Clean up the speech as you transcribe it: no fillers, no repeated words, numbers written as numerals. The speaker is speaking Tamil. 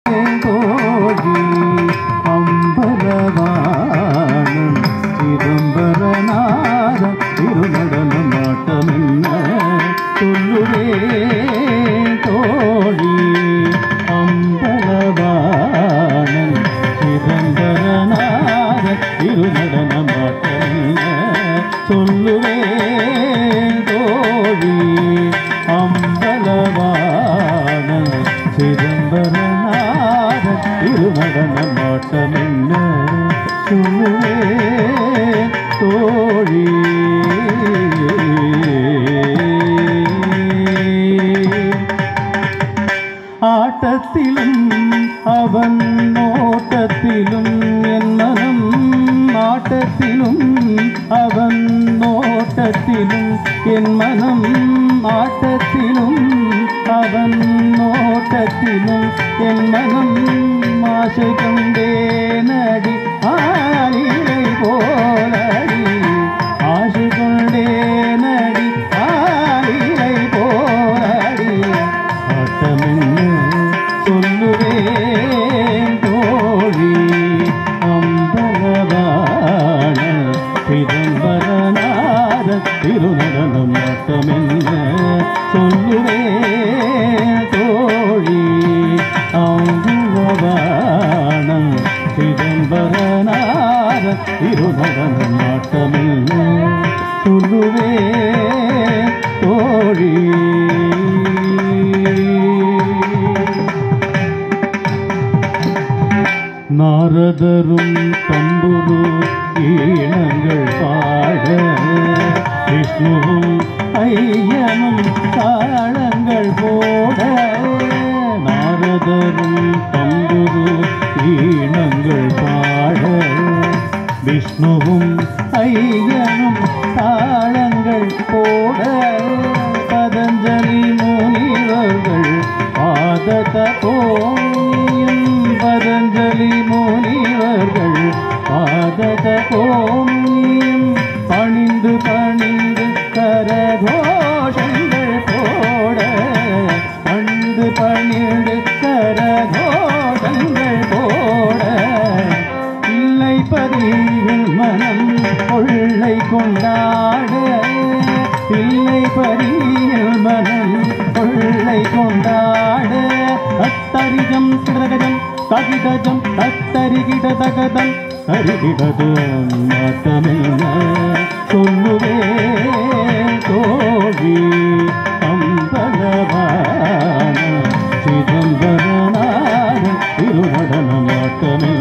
தோழி அம்பலவாணன் சிதம்பரநாத திருநடனம் ஆட்டமென்ன சொல்லுவே தோழி அம்பலவாணன் சிதம்பரநாத திருநடனம் ஆட்டமென்ன சொல்லுவே தோழி அம்பலவாணன் சிதம்பரநாத திருநடனம் ஆட்டமென்ன சொல்லுவே தோழி ஆட்டத்திலும் அவன் நோட்டத்திலும் என் மனம் ஆட்டத்திலும் அவன் நோட்டத்திலும் என் மனம் ஆட்டத்திலும் அவன் நோட்டத்திலும் என் மனம் ஆசை கொண்டே நடி ஆலிலை போலடி ஆசை கொண்டே நடி ஆலிலை போலடி ஆட்டமென்ன சொல்லுவேன் தோழி அம்பலவாண சிதம்பரநாத திருநடனம் ஆட்டமென்ன சொல்லுவேன் தோழி அம்பலவாண சிதம்பரநாத திருநடனம் ஆட்டமென்ன சொல்லுவேன் தோழி நாரதரும் தம்புரு ஈணங்கள் பாட விஷ்ணுவும் ஐயனும் தாளங்கள் போட நாரதரும் தம்புரு ஈணங்கள் பாட விஷ்ணுவும் ஐயனும் தாளங்கள் போட பதஞ்சலி முனிவர்கள் பாதத கோமியும் பதஞ்சலி முனிவர்கள் பாதத கோமியும் பணிந்து பணிந்து கரகோஷங்கள் போட பணிந்து பணிந்து கரகோஷங்கள் போட இல்லை பதிகள் மனம் கொள்ளை கொண்டாட இல்லை பதிகள் மனம் கொள்ளை கொண்டாட அத்தரிஜம் கிடகஜம் தகிதஜம் தத்தரிகிட தகதம் அருகிடதும் மாட்டமென்ன சொல்லுவே தோழி அம்பலவாண சிதம்பரநாத திருநடனம் ஆட்டமென்ன